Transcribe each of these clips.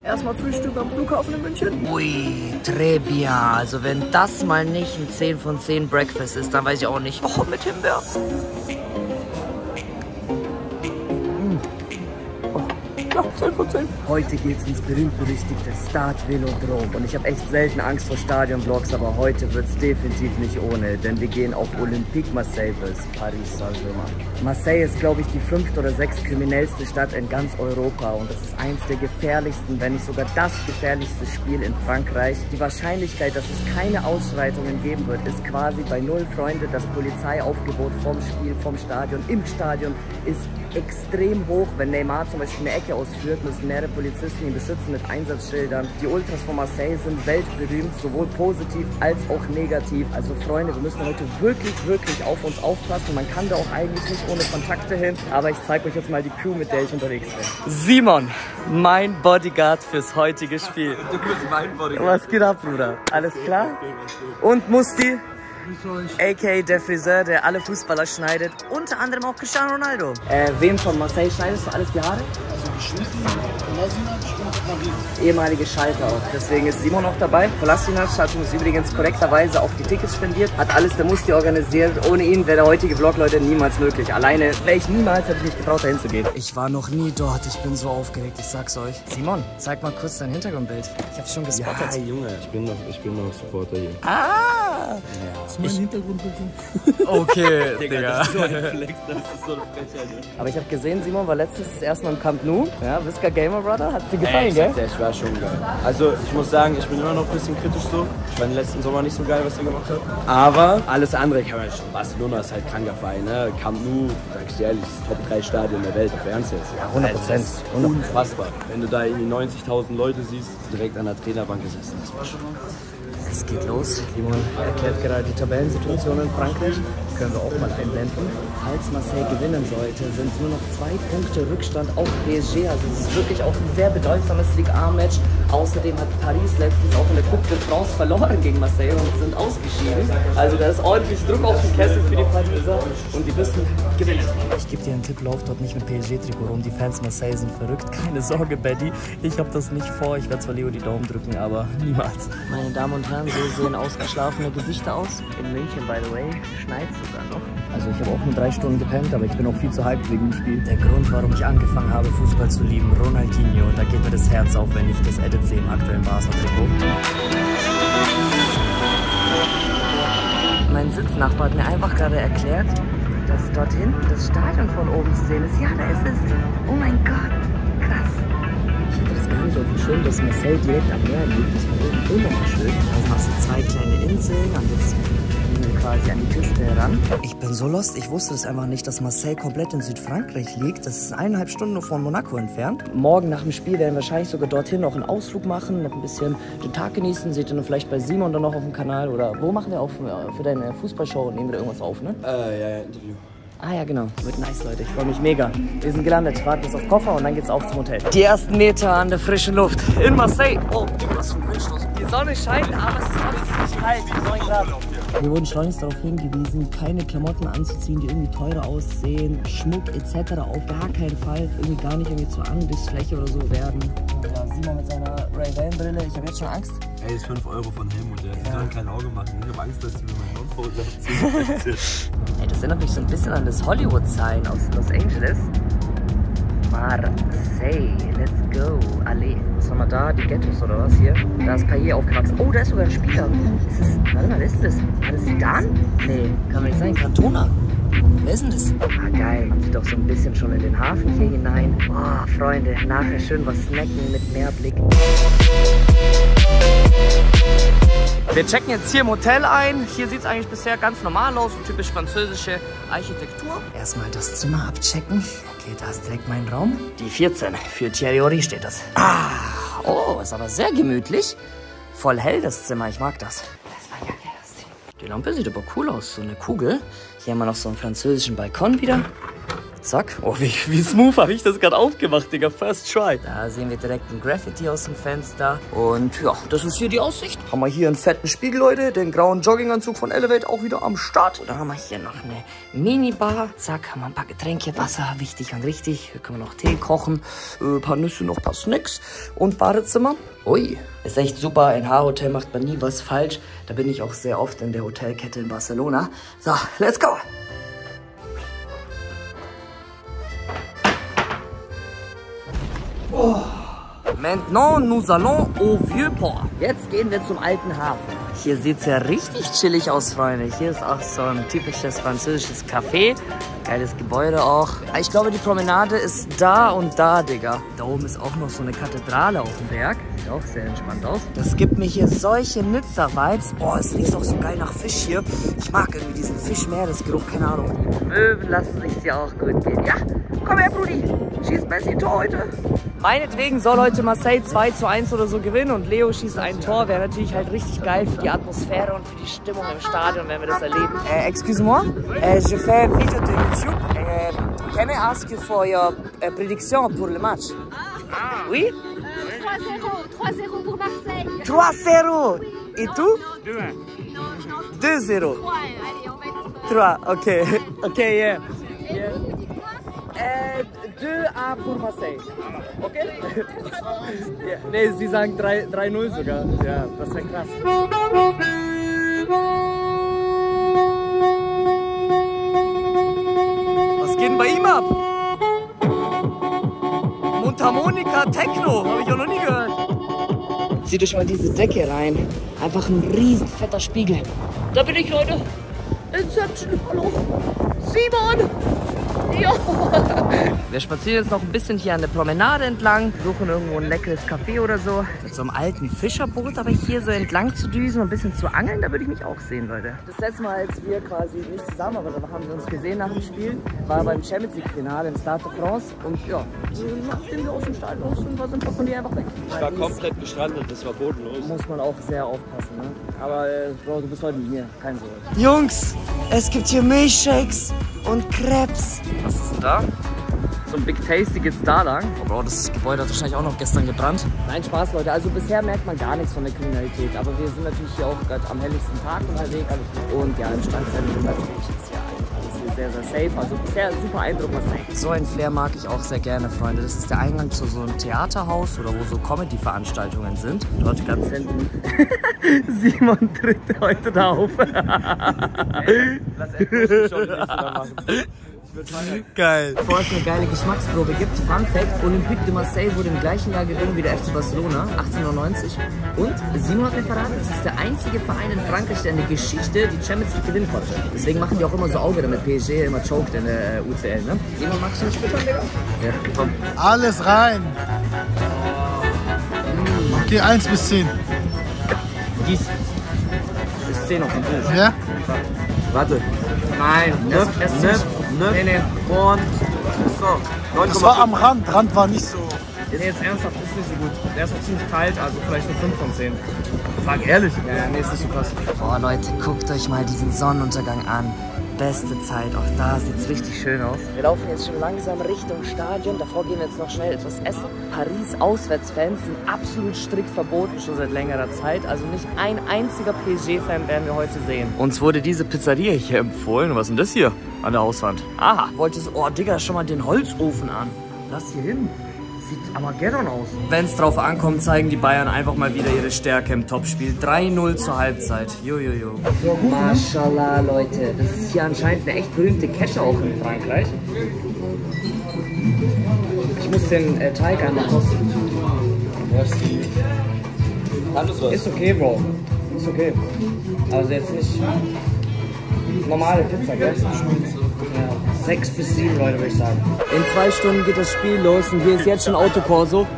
Erstmal Frühstück am Flughafen in München. Ui, très bien. Also wenn das mal nicht ein 10 von 10 Breakfast ist, dann weiß ich auch nicht. Oh, mit Himbeer. Ja, 10 von 10. Heute geht's ins berühmt-berüchtigte Stade Velodrome. Und ich habe echt selten Angst vor Stadionvlogs, aber heute wird's definitiv nicht ohne. Denn wir gehen auf Olympique Marseille bis Paris Saint-Germain. Marseille ist, glaube ich, die 5. oder 6. kriminellste Stadt in ganz Europa. Und das ist eins der gefährlichsten, wenn nicht sogar das gefährlichste Spiel in Frankreich. Die Wahrscheinlichkeit, dass es keine Ausschreitungen geben wird, ist quasi bei 0, Freunde. Das Polizeiaufgebot vom Spiel, vom Stadion, im Stadion ist extrem hoch. Wenn Neymar zum Beispiel eine Ecke ausführt, müssen mehrere Polizisten ihn beschützen mit Einsatzschildern. Die Ultras von Marseille sind weltberühmt, sowohl positiv als auch negativ. Also Freunde, wir müssen heute wirklich auf uns aufpassen. Man kann da auch eigentlich nicht ohne Kontakte hin. Aber ich zeige euch jetzt mal die Crew, mit der ich unterwegs bin. Simon, mein Bodyguard fürs heutige Spiel. Du bist mein Bodyguard. Was geht ab, Bruder? Alles klar? Und Musti? A.k.a. der Friseur, der alle Fußballer schneidet, unter anderem auch Cristiano Ronaldo. Wem von Marseille schneidest du alles die Haare? Also geschnitten, Kolasinac und Marie. Ehemalige Schalker auch. Deswegen ist Simon noch dabei. Kolasinac hat uns übrigens korrekterweise auch die Tickets spendiert. Hat alles der Musti organisiert. Ohne ihn wäre der heutige Vlog, Leute, niemals möglich. Alleine wäre ich niemals, hätte ich nicht getraut, dahin zu gehen. Ich war noch nie dort. Ich bin so aufgeregt, ich sag's euch. Simon, zeig mal kurz dein Hintergrundbild. Ich hab's schon gespottet. Ja, Junge, ich bin noch Supporter hier. Ah! Ja. Das ist mein Hintergrundbild. Okay, Digga. Das ist so ein Flex, das ist so eine Frechheit. Aber ich habe gesehen, Simon war letztes das erste Mal im Camp Nou. Ja, Visca Gamer Brother, hat's dir gefallen, gell? Ich war schon geil. Also ich muss sagen, ich bin immer noch ein bisschen kritisch so. Ich fand den letzten Sommer nicht so geil, was ihr gemacht habt. Aber alles andere kann man schon. Barcelona ist halt kranker Verein, ne? Camp Nou, sag ich dir ehrlich, ist Top 3 Stadion der Welt. Auf Ernst jetzt. Ja, 100%. Das ist unfassbar. Wenn du da irgendwie 90.000 Leute siehst, direkt an der Trainerbank gesessen. Das war schon mal krass. Es geht los. Simon erklärt gerade die Tabellensituation in Frankreich. Können wir auch mal einblenden. Falls Marseille gewinnen sollte, sind es nur noch 2 Punkte Rückstand auf PSG. Also es ist wirklich auch ein sehr bedeutsames Ligue A-Match. Außerdem hat Paris letztens auch in der Coupe de France verloren gegen Marseille und sind ausgeschieden. Also da ist ordentlich Druck auf den Kessel für die Pariser und die müssen gewinnen. Ich gebe dir einen Tipp, lauf dort nicht mit PSG-Trikot rum. Die Fans Marseille sind verrückt. Keine Sorge, Betty. Ich habe das nicht vor. Ich werde zwar Leo die Daumen drücken, aber niemals. Meine Damen und Herren, so sehen ausgeschlafene Gesichter aus. In München, by the way, schneit sogar noch. Also ich habe auch nur 3 Stunden gepennt, aber ich bin auch viel zu hyped wegen dem Spiel. Der Grund, warum ich angefangen habe, Fußball zu lieben, Ronaldinho. Da geht mir das Herz auf, wenn ich das Edit sehe im aktuellen Barca-Trikot. Mein Sitznachbar hat mir einfach gerade erklärt, dass dort hinten das Stadion von oben zu sehen ist. Ja, da ist es. Oh mein Gott, krass. Ich hatte das gar nicht auf dem Schirm, dass Marseille direkt am Meer liegt. Das war oben immer mal schön. Also noch so 2 kleine Inseln und jetzt gehen wir quasi an die Küste heran. Ich bin so lost, ich wusste das einfach nicht, dass Marseille komplett in Südfrankreich liegt. Das ist 1,5 Stunden nur von Monaco entfernt. Morgen nach dem Spiel werden wir wahrscheinlich sogar dorthin noch einen Ausflug machen, noch ein bisschen den Tag genießen. Seht ihr dann vielleicht bei Simon dann noch auf dem Kanal oder wo machen wir auf für deine Fußballshow? Nehmen wir da irgendwas auf, ne? Ja, Interview. Ah ja, genau. Wird nice, Leute. Ich freue mich mega. Wir sind gelandet, warten jetzt auf Koffer und dann geht's auf zum Hotel. Die ersten Meter an der frischen Luft in Marseille. Oh, was für ein Windstoß. Die Sonne scheint, aber es ist trotzdem nicht kalt. 9 Grad. Wir wurden schleunigst darauf hingewiesen, keine Klamotten anzuziehen, die irgendwie teurer aussehen, Schmuck etc. Auf gar keinen Fall. Irgendwie gar nicht irgendwie zur Angriffsfläche oder so werden. Ja, Simon mit seiner Ray-Ban-Brille. Ich habe jetzt schon Angst. Ey, das ist 5 Euro von Helmut, der kann kein Auge machen. Ich habe Angst, dass die mir meinen Nonpose ziehen. Ey, das erinnert mich so ein bisschen an das Hollywood-Sign aus Los Angeles. Marseille, let's go. Allez. Was haben wir da? Die Ghettos oder was hier? Da ist Payet aufgewachsen. Oh, da ist sogar ein Spieler. Ist das, warte mal, wer ist das? War das Zidane? Nee, kann doch nicht sein. Cantona. Wer ist denn das? Ah, geil. Man sieht doch so ein bisschen schon in den Hafen hier hinein. Oh, Freunde, nachher schön was snacken mit Meerblick. Wir checken jetzt hier im Hotel ein. Hier sieht es eigentlich bisher ganz normal aus. Typisch französische Architektur. Erstmal das Zimmer abchecken. Okay, da ist direkt mein Raum. Die 14. Für Thierry Henry steht das. Ah, oh, ist aber sehr gemütlich. Voll hell das Zimmer. Ich mag das. Die Lampe sieht aber cool aus. So eine Kugel. Hier haben wir noch so einen französischen Balkon wieder. Zack. Oh, wie smooth habe ich das gerade aufgemacht, Digga. First try. Da sehen wir direkt ein Graffiti aus dem Fenster. Und ja, das ist hier die Aussicht. Haben wir hier einen fetten Spiegel, Leute. Den grauen Jogginganzug von Elevate auch wieder am Start. Und dann haben wir hier noch eine Minibar. Zack, haben wir ein paar Getränke, Wasser, wichtig und richtig. Hier können wir noch Tee kochen. Ein paar Nüsse, noch ein paar Snacks. Und Badezimmer. Ui, ist echt super. In H-Hotel macht man nie was falsch. Da bin ich auch sehr oft in der Hotelkette in Barcelona. So, let's go. Oh. Maintenant, nous allons au Vieux-Port. Jetzt gehen wir zum alten Hafen. Hier sieht es ja richtig chillig aus, Freunde. Hier ist auch so ein typisches französisches Café. Geiles Gebäude auch. Ich glaube, die Promenade ist da und da, Digga. Da oben ist auch noch so eine Kathedrale auf dem Berg. Sieht auch sehr entspannt aus. Das gibt mir hier solche Nizza-Vibes. Boah, es riecht auch so geil nach Fisch hier. Ich mag irgendwie diesen Fischmeeresgeruch, keine Ahnung. Die Möwen lassen sich hier auch gut gehen. Ja, komm her, Brudi. Schießt Messi ein Tor heute. Meinetwegen soll heute Marseille 2:1 oder so gewinnen und Leo schießt ein Tor. Wäre natürlich halt richtig geil für die Atmosphäre und für die Stimmung im Stadion, wenn wir das erleben. Excuse-moi, je fais video de YouTube. Can I ask you for your prediction pour le match? Oui? 3-0 pour Marseille. 3-0. Et tout? 2-1. 2-0. 3, allez, on va 3, okay. Okay, yeah. 2-1 pour Marseille. Okay? Ja, nee, sie sagen 3-0 sogar. Ja, das wäre krass. Was geht denn bei ihm ab? Mundharmonika, Techno, habe ich auch noch nie gehört. Zieht euch mal diese Decke rein. Einfach ein riesen fetter Spiegel. Da bin ich, Leute. Inception, hallo. Simon! Ja. Wir spazieren jetzt noch ein bisschen hier an der Promenade entlang, suchen irgendwo ein leckeres Café oder so. Mit so einem alten Fischerboot, aber hier so entlang zu düsen und ein bisschen zu angeln, da würde ich mich auch sehen, Leute. Das letzte Mal, als wir quasi nicht zusammen, aber da haben wir uns gesehen nach dem Spiel, war beim Champions League Finale im Stade de France. Und ja, nachdem wir aus dem Stadion los sind, war so ein Portemonnaie einfach weg. Ich war komplett gestrandet, das war bodenlos. Muss man auch sehr aufpassen, ne? Aber Bro, du bist heute mit mir, keine Sorge. Jungs, es gibt hier Milchshakes und Crepes. Was ist denn da? So ein Big Tasty geht's da lang. Oh Bro, das Gebäude hat wahrscheinlich auch noch gestern gebrannt. Nein, Spaß, Leute. Also bisher merkt man gar nichts von der Kriminalität. Aber wir sind natürlich hier auch gerade am helllichsten Tag unterwegs. Und ja, im Stadtzentrum natürlich ist ja alles hier sehr, sehr safe. Also bisher super Eindruck, was safe. So ein Flair mag ich auch sehr gerne, Freunde. Das ist der Eingang zu so einem Theaterhaus oder wo so Comedy-Veranstaltungen sind. Dort ganz hinten. Simon tritt heute da auf. Lass echt schon die nächste da machen. Geil. Bevor es eine geile Geschmacksprobe gibt, Fun Fact, Olympique de Marseille wurde im gleichen Jahr gewonnen wie der FC Barcelona, 1890. Und Simon hat mir verraten, das ist der einzige Verein in Frankreich, der in der Geschichte die Champions League gewinnen konnte. Deswegen machen die auch immer so Auge, damit PSG immer choked in der UCL, ne? Simon, magst du nicht füttern, Digga? Ja, komm. Alles rein. Okay, 1 bis 10. Dies ist 10 auf Französisch. Ja? Warte. Nein, nee. Und so. Das war am Rand. Rand war nicht so. Nee, jetzt ernsthaft, ist nicht so gut. Der ist auch ziemlich kalt, also vielleicht eine 5 von 10. Frag ehrlich. Ja, nee, ist nicht so krass. Boah, Leute, guckt euch mal diesen Sonnenuntergang an. Beste Zeit, auch da sieht es richtig schön aus. Wir laufen jetzt schon langsam Richtung Stadion. Davor gehen wir jetzt noch schnell etwas essen. Paris-Auswärtsfans sind absolut strikt verboten, schon seit längerer Zeit. Also nicht ein einziger PSG-Fan werden wir heute sehen. Uns wurde diese Pizzeria hier empfohlen. Was ist denn das hier an der Hauswand? Aha, wolltest du... Oh, Digga, schau mal den Holzofen an. Lass hier hin. Sieht Armageddon aus. Wenn es drauf ankommt, zeigen die Bayern einfach mal wieder ihre Stärke im Topspiel. 3-0 zur Halbzeit. Jojojo. So, Mashallah, Leute. Das ist hier anscheinend eine echt berühmte Kette auch in Frankreich. Ich muss den Teig einmal kosten. Ist okay, Bro. Ist okay. Also jetzt nicht normale Pizza, gell? Ja, 6 bis 7, Leute, würde ich sagen. In 2 Stunden geht das Spiel los und hier ist jetzt schon Autokorso.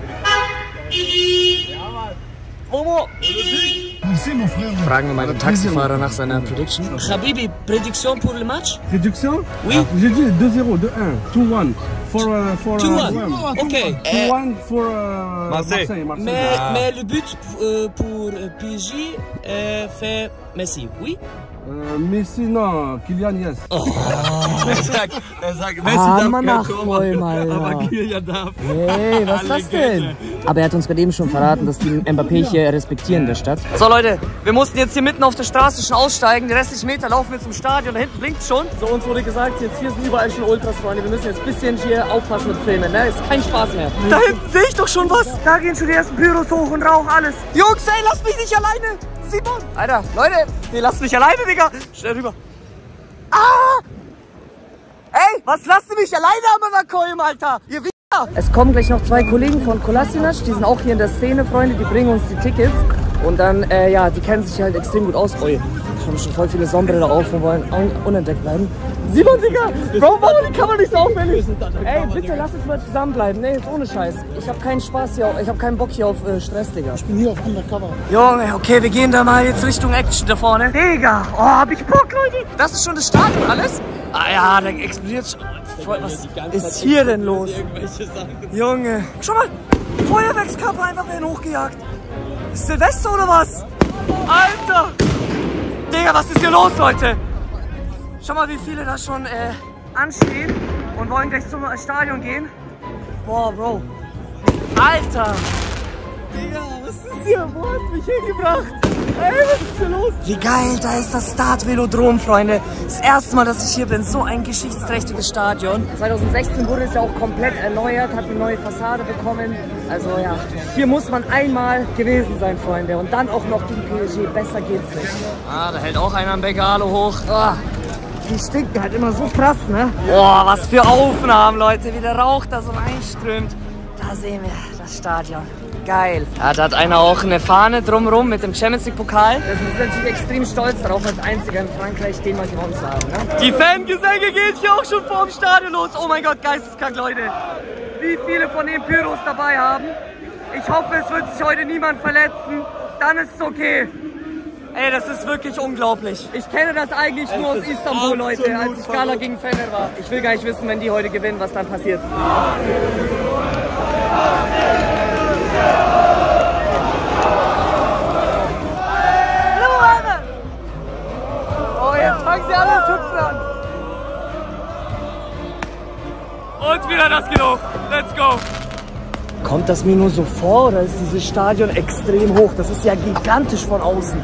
Momo! Fragen wir mal den Taxifahrer nach seiner Prediction. Habibi, Prediction pour le match? Prédiction? Oui. J'ai dit 2-0, 2-1. 2-1. For 2-1. Ok. 2-1 for Marseille. Mais le but pour PSG fait Messi, oui? Messi, no. Kylian, yes. Er sagt, Messi darf kein Tor machen, aber Kylian darf. Hey, was ist das denn? Aber er hat uns gerade eben schon verraten, dass die Mbappé hier respektieren in der Stadt. So Leute, wir mussten jetzt hier mitten auf der Straße schon aussteigen. Die restlichen Meter laufen wir zum Stadion. Da hinten blinkt schon. So, uns wurde gesagt, jetzt hier sind überall schon Ultras, Freunde. Wir müssen jetzt ein bisschen hier aufpassen mit Filmen, ne? Ist kein Spaß mehr. Da hinten sehe ich doch schon was. Da gehen schon die ersten Pyros hoch und Rauch, alles. Jungs, ey, lasst mich nicht alleine. Simon. Alter, Leute, nee, lasst mich alleine, Digga. Schnell rüber. Ah! Ey, was lasst ihr mich alleine am Überkolm, Alter? Ihr Wichser! Es kommen gleich noch 2 Kollegen von Kolasinac, die sind auch hier in der Szene, Freunde, die bringen uns die Tickets. Und dann, ja, die kennen sich halt extrem gut aus. Ui, haben schon voll viele Sonnenbrille auf und wollen unentdeckt bleiben. Simon, Digga! Bro, warum kann man nicht so auffällig? Ey, bitte lass uns mal zusammenbleiben. Nee, jetzt ohne Scheiß. Ich hab keinen Spaß hier, ich hab keinen Bock hier auf Stress, Digga. Ich bin hier auf Undercover. Junge, okay, wir gehen da mal jetzt Richtung Action da vorne. Digga, oh, hab ich Bock, Leute. Das ist schon das Stadion alles? Ah ja, da explodiert schon. Was ist hier denn los? Junge, schau mal, Feuerwerkskörper einfach werden hochgejagt. Ist Silvester oder was? Alter! Digga, was ist hier los, Leute? Schau mal, wie viele da schon anstehen und wollen gleich zum Stadion gehen. Boah, Bro. Alter! Digga, was ist hier? Wo hast du mich hingebracht? Ey, was ist hier los? Wie geil, da ist das Start Velodrom, Freunde. Das erste Mal, dass ich hier bin. So ein geschichtsträchtiges Stadion. 2016 wurde es ja auch komplett erneuert, hat eine neue Fassade bekommen. Also ja, hier muss man einmal gewesen sein, Freunde. Und dann auch noch gegen PSG. Besser geht's nicht. Ah, da hält auch einer ein Begalo hoch. Oh, die stinken halt immer so krass, ne? Boah, was für Aufnahmen, Leute. Wie der Rauch da so reinströmt. Da sehen wir das Stadion. Geil. Ja, da hat einer auch eine Fahne drumherum mit dem Champions League Pokal. Wir sind natürlich extrem stolz darauf, als einziger in Frankreich den mal gewonnen zu haben. Ne? Die Fangesänge gehen hier auch schon vor dem Stadion los. Oh mein Gott, geisteskrank, Leute. Wie viele von den Pyros dabei haben. Ich hoffe, es wird sich heute niemand verletzen. Dann ist es okay. Ey, das ist wirklich unglaublich. Ich kenne das eigentlich nur aus Istanbul, Leute, als ich Gala gegen Fener war. Ich will gar nicht wissen, wenn die heute gewinnen, was dann passiert. Oh, jetzt fangen sie alle das Hüpfen an. Und wieder das geht hoch. Let's go. Kommt das mir nur so vor oder ist dieses Stadion extrem hoch? Das ist ja gigantisch von außen.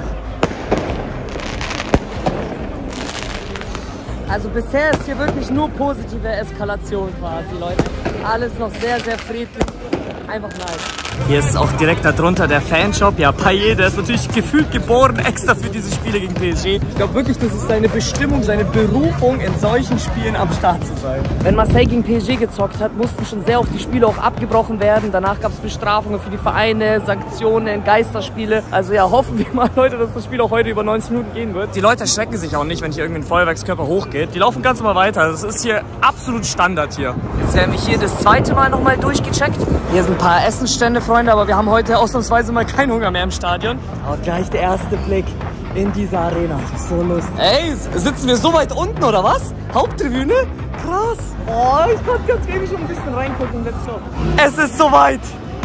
Also bisher ist hier wirklich nur positive Eskalation quasi, Leute. Alles noch sehr, sehr friedlich. Einfach nice. Hier ist auch direkt darunter der Fanshop. Ja, Payet, der ist natürlich gefühlt geboren extra für diese Spiele gegen PSG. Ich glaube wirklich, das ist seine Bestimmung, seine Berufung, in solchen Spielen am Start zu sein. Wenn Marseille gegen PSG gezockt hat, mussten schon sehr oft die Spiele auch abgebrochen werden. Danach gab es Bestrafungen für die Vereine, Sanktionen, Geisterspiele. Also ja, hoffen wir mal, Leute, dass das Spiel auch heute über 90 Minuten gehen wird. Die Leute erschrecken sich auch nicht, wenn hier irgendein Feuerwerkskörper hochgeht. Die laufen ganz normal weiter. Das ist hier absolut Standard hier. Jetzt werden wir hier das zweite Mal nochmal durchgecheckt. Hier sind ein paar Essensstände, Freunde, aber wir haben heute ausnahmsweise mal keinen Hunger mehr im Stadion. Aber gleich der erste Blick in diese Arena. So lustig. Ey, sitzen wir so weit unten oder was? Haupttribüne? Krass. Oh, ich konnte ganz wenig schon ein bisschen reingucken. Let's go. Es ist soweit.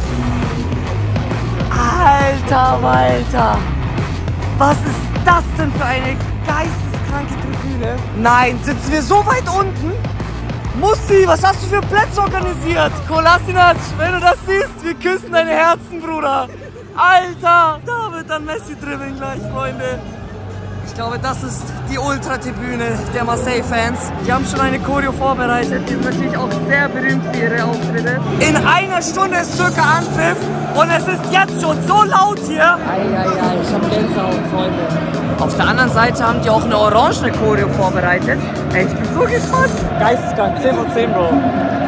Alter Walter. Was ist das denn für eine geisteskranke Tribüne? Nein, sitzen wir so weit unten? Mussi, was hast du für Plätze organisiert? Kolasinac, wenn du das siehst, wir küssen deine Herzen, Bruder. Alter, da wird dann Messi dribbeln gleich, Freunde. Ich glaube, das ist die Ultra-Tribüne der Marseille-Fans. Die haben schon eine Choreo vorbereitet. Die sind natürlich auch sehr berühmt für ihre Auftritte. In einer Stunde ist circa Anpfiff und es ist jetzt schon so laut hier. Eieiei, ich hab Gänsehaut, Freunde. Auf der anderen Seite haben die auch eine orangene Choreo vorbereitet. Ey, ich bin so gespannt. Geisteskrank, 10 von 10, Bro.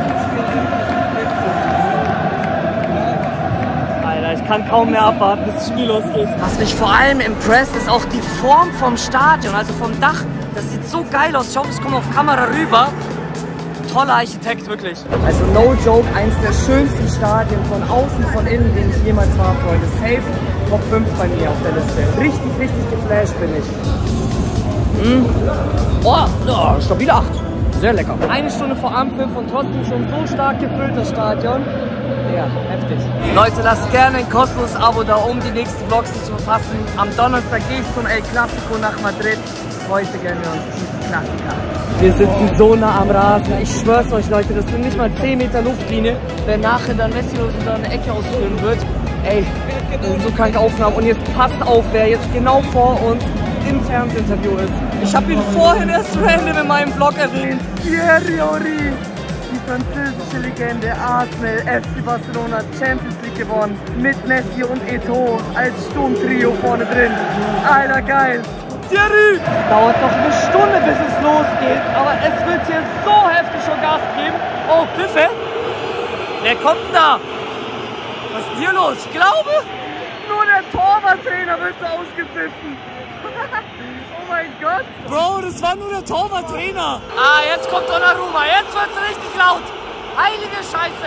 Alter, ich kann kaum mehr abwarten, bis das Spiel losgeht. Was mich vor allem impresst, ist auch die Form vom Stadion, also vom Dach. Das sieht so geil aus. Ich hoffe, es kommt auf Kamera rüber. Toller Architekt, wirklich. Also no joke, eins der schönsten Stadien von außen, von innen, den ich jemals war, Freunde. Safe Top 5 bei mir auf der Liste. Richtig, richtig geflasht bin ich. Oh, stabile 8. Sehr lecker. Eine Stunde vor Anpfiff und trotzdem schon so stark gefüllt das Stadion. Ja, heftig. Leute, lasst gerne ein kostenloses Abo da, um die nächsten Vlogs nicht zu verpassen. Am Donnerstag gehe ich zum El Clasico nach Madrid. heute gönnen wir uns diesen Klassiker. Wir sitzen so nah am Rasen. Ich schwör's euch, Leute, das sind nicht mal 10 Meter Luftlinie. Wer nachher dann Messi oder eine Ecke ausführen wird, ey, das sind so kranke Aufnahmen. Und jetzt passt auf, wer jetzt genau vor uns im Fernsehinterview ist. Ich habe ihn vorhin erst random in meinem Vlog erwähnt. Thierry Henry, die französische Legende, Arsenal, FC Barcelona, Champions League gewonnen. Mit Messi und Eto'o als Sturmtrio vorne drin. Alter, geil. Thierry! Es dauert noch eine Stunde, bis es losgeht, aber es wird hier so heftig schon Gas geben. Oh, Pfiffe! Wer kommt denn da? Was ist hier los? Ich glaube, nur der Torwarttrainer wird so ausgepfiffen. Oh mein Gott! Bro, das war nur der Torwarttrainer! Ah, jetzt kommt Donnarumma, jetzt wird's richtig laut! Heilige Scheiße!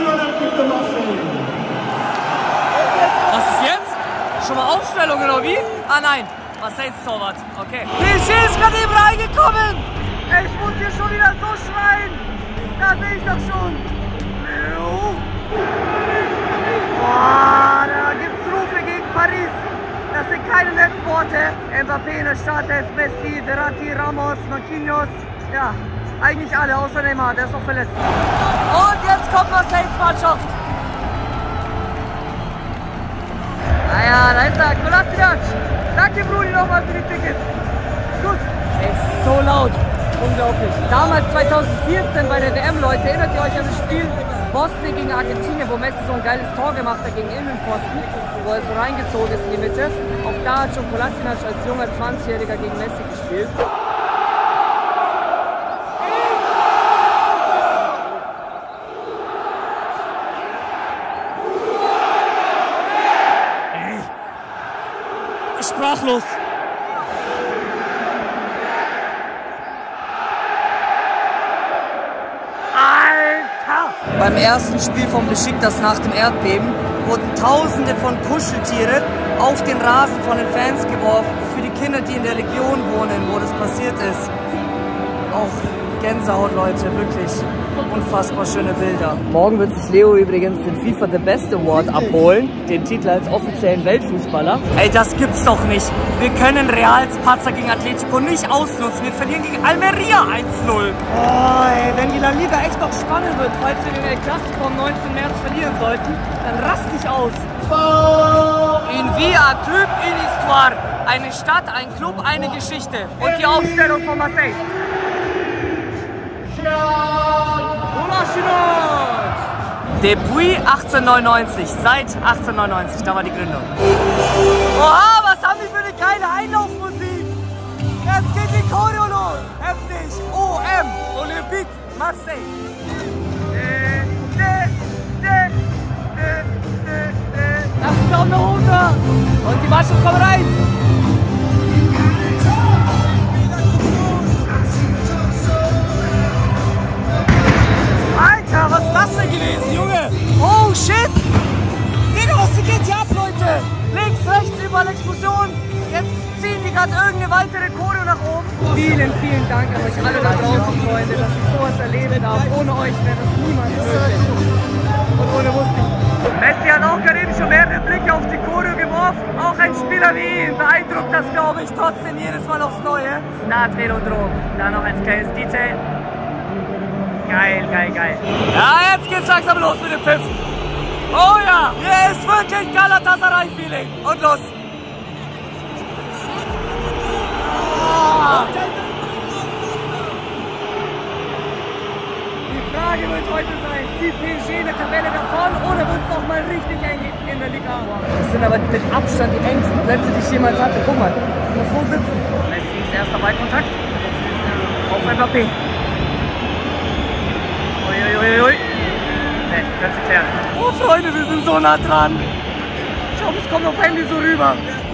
Was ist jetzt? Schon mal Aufstellung oder wie? Ah nein, Marseilles Torwart, okay. PSG ist gerade eben reingekommen! Ich muss hier schon wieder so schreien! Da sehe ich doch schon! Boah, da gibt's Rufe gegen Paris! Das sind keine netten Worte. Mbappé in der Startelf, Messi, Verratti, Ramos, Marquinhos. Ja, eigentlich alle, außer Neymar, der ist noch verletzt. Und jetzt kommt Marseilles Mannschaft. Ah ja, da ist er, Kolasinac. Danke, Brudi, nochmal für die Tickets. Gut. Es ist so laut. Unglaublich. Damals 2014 bei der WM, Leute, erinnert ihr euch an das Spiel Bosnien gegen Argentinien, wo Messi so ein geiles Tor gemacht hat gegen Innenpfosten, wo er so reingezogen ist in die Mitte. Auch da hat schon Kolasinac als junger 20-Jähriger gegen Messi gespielt. Ey. Sprachlos. Beim ersten Spiel von Besiktas nach dem Erdbeben wurden Tausende von Kuscheltiere auf den Rasen von den Fans geworfen. Für die Kinder, die in der Region wohnen, wo das passiert ist. Auch Gänsehaut, Leute, wirklich unfassbar schöne Bilder. Morgen wird sich Leo übrigens den FIFA The Best Award abholen, den Titel als offiziellen Weltfußballer. Ey, das gibt's doch nicht. Wir können Reals Patzer gegen Atletico nicht ausnutzen. Wir verlieren gegen Almeria 1-0. Oh, ey, wenn die La Liga echt noch spannend wird, falls wir den El Clasico am 19. März verlieren sollten, dann rast ich aus. In Via Typ in Histoire. Eine Stadt, ein Club, eine Geschichte. Und die Aufstellung von Marseille. Depuis 1899, seit 1899, da war die Gründung. Oha, was haben wir für eine geile Einlaufmusik! Jetzt geht die Choreo los! Heftig! OM, Olympique Marseille! Lass den Daumen nach oben da! Und die Mannschaft kommt rein! Alter, was ist das denn gewesen, Junge? Oh, shit! Digga, was geht hier ab, Leute? Links, rechts, überall Explosion. Jetzt ziehen die gerade irgendeine weitere Choreo nach oben. Vielen, vielen Dank an euch alle da draußen, Freunde, dass ich sowas erleben darf. Ohne euch wäre das niemals möglich. Und ohne wusste ich. Messi hat auch gerade eben schon mehrere Blicke auf die Choreo geworfen. Auch ein Spieler wie ihn beeindruckt das, glaube ich, trotzdem jedes Mal aufs Neue. Start Velodrom, da noch als kleines Detail. Geil, geil, geil. Ja, jetzt geht's langsam los mit dem Pfiff. Oh ja, hier ist wirklich Galatasaray-Feeling. Und los. Oh. Die Frage wird heute sein, zieht PSG eine Tabelle davon oder wird es nochmal richtig eng in der Liga? Das sind aber mit Abstand die engsten Plätze, die ich jemals hatte. Guck mal, ich muss so sitzen. Messi ist erster Ballkontakt. Auf Mbappé. Uiuiui. Ne, kannst du klären. Oh Freunde, wir sind so nah dran. Ich hoffe, es kommt auf Handy so rüber.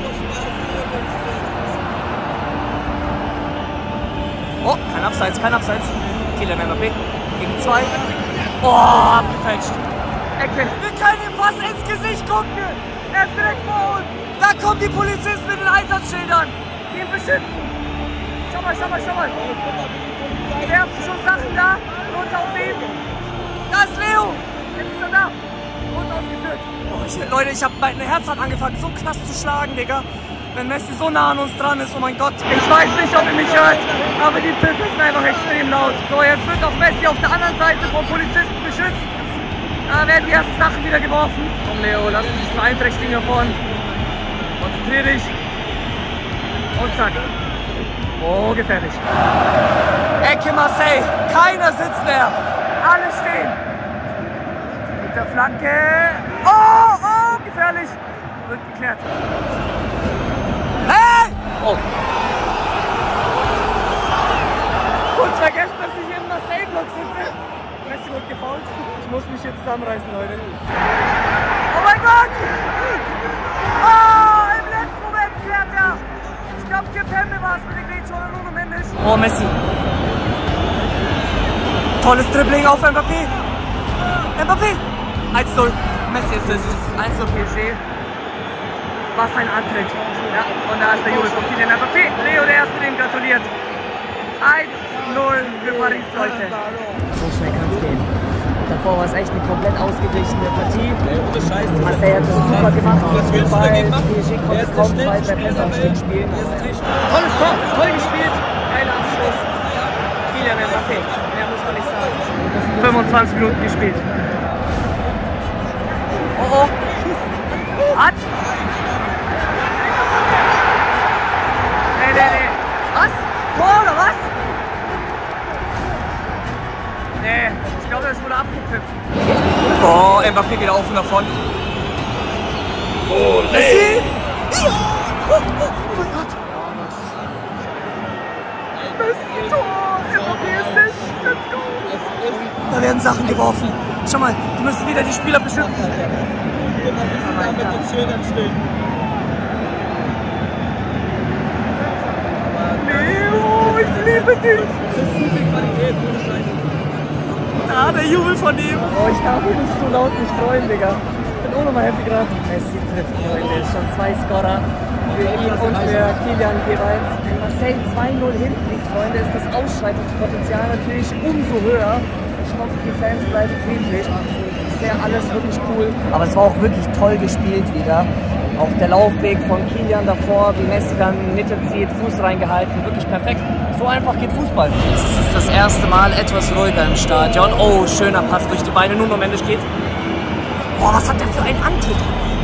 Oh, kein Abseits, kein Abseits. Kylian Mbappé gegen 2. Oh, abgefälscht. Ecke. Wir können ihm fast ins Gesicht gucken. Er ist direkt vor uns. Da kommen die Polizisten mit den Einsatzschildern. Die ihn beschützen. Schau mal, schau mal, schau mal. Die werfen schon Sachen da. Runter auf ihn. Da ist Leo. Jetzt ist er da. Runter ausgeführt. Oh, Leute, mein Herz hat angefangen so krass zu schlagen, Digga. wenn Messi so nah an uns dran ist, oh mein Gott. Ich weiß nicht, ob ihr mich hört, aber die Pfiffe sind einfach extrem laut. So, jetzt wird auch Messi auf der anderen Seite vom Polizisten beschützt. Da werden die ersten Sachen wieder geworfen. Komm Leo, lass uns nicht beeinträchtigen hier vorne. Konzentrier dich. Und zack. Oh, gefährlich. Ecke Marseille. Keiner sitzt mehr. Alle stehen. Mit der Flanke. Oh, oh, gefährlich. Wird geklärt. Hey! Oh. Kurz vergessen, dass ich hier im Marseille-Block sitze. Messi wird gefault. Ich muss mich jetzt zusammenreißen, Leute. Oh mein Gott! Oh, im letzten Moment klärt er. Ich glaube, Kimpembe war es mit dem Gretsch oder Nuno Mendes. Oh, Messi. Tolles Dribbling auf Mbappé. Mbappé. 1-0. Messi ist es. 1-0 PSG. Was ein Antritt. Ja, und da ist der Jubel von Kylian Mbappé. Leo, der Erste, dem gratuliert. 1-0 für Paris, Leute. So schnell kann es gehen. Davor war es echt eine komplett ausgeglichene Partie. Marseille hat es super gemacht. Weil PSG konnte kaum zwei bei Pressaufstieg spielen. Tolles Tor, toll gespielt. Geiler Abschluss. Kylian Mbappé. Mehr muss man nicht sagen. 25 Minuten gespielt. Oh oh. Hat? Nee. Was? Tor oder was? Nee, ich glaube, es wurde abgepfiffen. Oh, Mbappé geht auf und davon. Oh, Messi! Ja. Oh mein Gott! Messi, Tor! Mbappé ist es! Let's go! Da werden Sachen geworfen. Schau mal, die müssen wieder die Spieler beschützen. Leo, ich liebe dich! Das ist so viel Qualität, ohne Scheiße. Da, der Jubel von ihm. Oh, ich darf mich nicht so laut nicht freuen, Digga. Ich bin auch nochmal happy gerade. Messi trifft, Freunde. Schon 2 Scorer für ihn und für Kylian jeweils. Wenn Marseille 2-0 hinten liegt, Freunde, ist das Ausschreitungspotenzial natürlich umso höher. Ich hoffe, die Fans bleiben friedlich. Bisher alles wirklich cool. Aber es war auch wirklich toll gespielt wieder. Auch der Laufweg von Kylian davor, wie Messi dann Mitte zieht, Fuß reingehalten, wirklich perfekt. So einfach geht Fußball. Es ist das erste Mal etwas ruhiger im Stadion. Oh, schöner Pass durch die Beine, Nuno Mendes geht. Boah, was hat der für einen Antritt?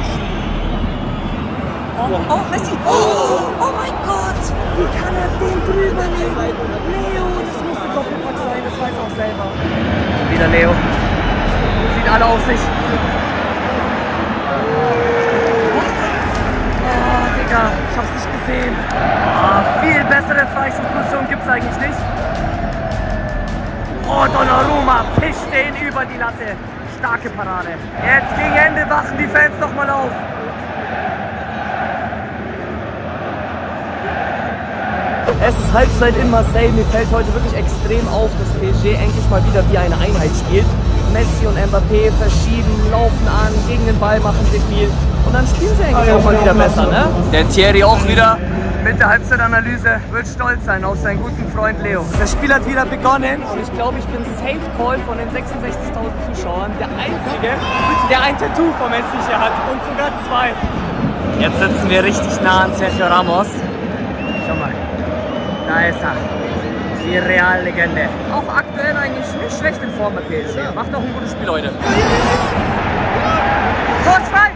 Oh, Messi. Oh mein Gott. Wie kann er den drüber nehmen? Leo, das muss ein Doppelpack sein, das weiß er auch selber. Wieder Leo. Sieht alle auf sich. Digga, ich hab's nicht gesehen. Viel bessere Freistoßposition gibt's eigentlich nicht. Oh, Donnarumma fischt den über die Latte. Starke Parade. Jetzt gegen Ende wachen die Fans nochmal auf. Es ist Halbzeit in Marseille. Mir fällt heute wirklich extrem auf, dass PSG endlich mal wieder wie eine Einheit spielt. Messi und Mbappé verschieben, laufen an, gegen den Ball machen sie viel. Und dann spielen sie eigentlich auch mal wieder besser, ne? Der Thierry auch wieder mit der Halbzeitanalyse wird stolz sein auf seinen guten Freund Leo. Das Spiel hat wieder begonnen. Und ich glaube, ich bin Safe Call von den 66.000 Zuschauern. Der Einzige, der ein Tattoo von Messi hier hat. Und sogar 2. Jetzt sitzen wir richtig nah an Sergio Ramos. Schau mal. Da ist er. Die Reallegende. Auch aktuell eigentlich nicht schlecht in Form bei PSG. Macht auch ein gutes Spiel heute. Tor frei!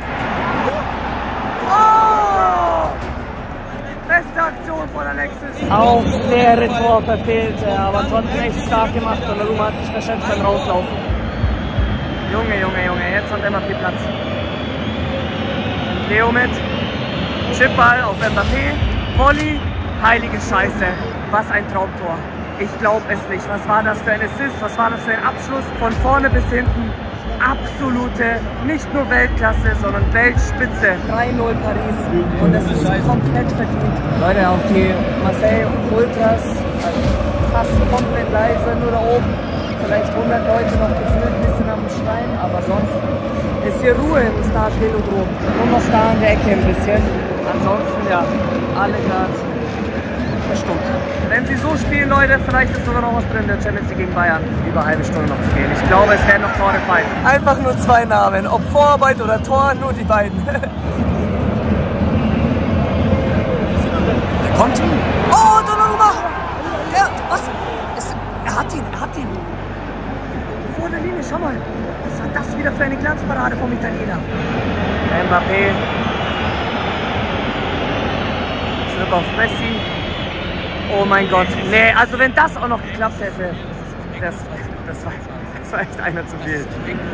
Oh! Beste Aktion von Alexis. Aufs leere Tor verfehlt er, aber trotzdem echt stark gemacht. Und Donnarumma hat sich verschätzt beim Rauslaufen. Junge, jetzt hat Mbappé Platz. Leo mit. Chipball auf Mbappé. Volley. Heilige Scheiße. Was ein Traumtor. Ich glaube es nicht. Was war das für ein Assist? Was war das für ein Abschluss? Von vorne bis hinten. Absolute, nicht nur Weltklasse, sondern Weltspitze. 3-0 Paris. Und das ist komplett verdient. Leute, auch die Marseille Ultras, also fast komplett leise, nur da oben. Vielleicht 100 Leute noch gefühlt ein bisschen am Schreien, aber sonst ist hier Ruhe im Stade Velodrom. Nur noch da an der Ecke ein bisschen. Ansonsten ja, alle gerade verstummt. Wenn sie so spielen, Leute, vielleicht ist sogar noch was drin, der Champions League gegen Bayern. Über eine halbe Stunde noch zu gehen. Ich glaube, es werden noch Tore fallen. Einfach nur 2 Namen. Ob Vorarbeit oder Tor, nur die beiden. bekommt ihn. Oh, Donnarumma! Was? Er hat ihn. Vor der Linie, schau mal. Was war das wieder für eine Glanzparade vom Italiener? Mbappé. Zurück auf Messi. Oh mein Gott. Nee, also wenn das auch noch geklappt hätte, das war echt einer zu viel.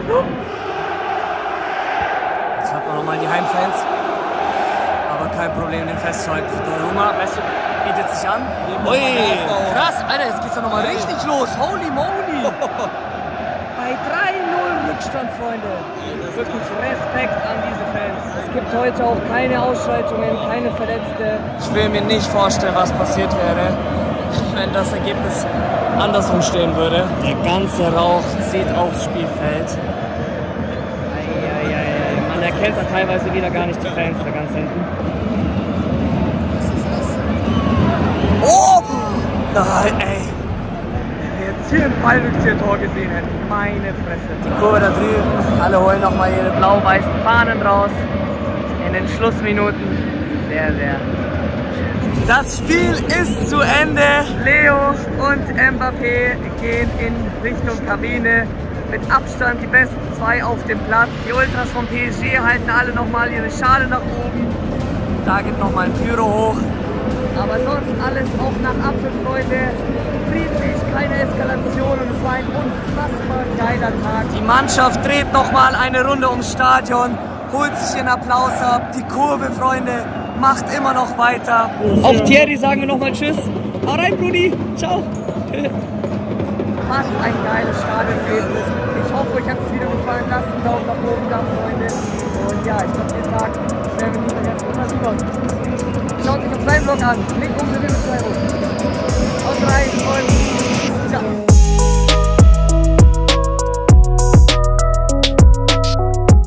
Jetzt hat man nochmal die Heimfans. Aber kein Problem, den festzuhalten für Donnarumma. Messi bietet sich an. Ui, krass, Alter, jetzt geht's ja nochmal richtig los. Holy moly. Bei 3-0 Rückstand, Freunde. Wirklich Respekt an diese Fans. Es gibt heute auch keine Ausschaltungen, keine Verletzte. Ich will mir nicht vorstellen, was passiert wäre, wenn das Ergebnis andersrum stehen würde. Der ganze Rauch zieht aufs Spielfeld. Man erkennt da teilweise wieder gar nicht die Fans da ganz hinten. Oh! Nein, ey! Jetzt hier ein Fallrückzieher-Tor gesehen hätten. Meine Fresse. Die Kurve da drüben. Alle holen nochmal ihre blau-weißen Fahnen raus. In den Schlussminuten. Sehr, sehr schön. Das Spiel ist zu Ende. Leo und Mbappé gehen in Richtung Kabine. Mit Abstand die besten zwei auf dem Platz. Die Ultras vom PSG halten alle nochmal ihre Schale nach oben. Da geht nochmal ein Pyro hoch. Aber sonst alles auch nach Apfelfreude. Friedlich, keine Eskalation und es war ein unfassbar geiler Tag. Die Mannschaft dreht nochmal eine Runde ums Stadion, holt sich den Applaus ab. Die Kurve, Freunde, macht immer noch weiter. Auf Thierry sagen wir nochmal Tschüss. Hau rein, Brudi. Ciao. Fast ein geiles Stadionerlebnis. Ich hoffe, euch hat es wieder gefallen. Lasst einen Daumen nach oben da, Freunde. Und ja, ich glaube, den Tag werden wir nicht jetzt immer rüber. Schaut euch auf seinen Vlog an. Link unten in der Beschreibung. Haut rein, Freunde.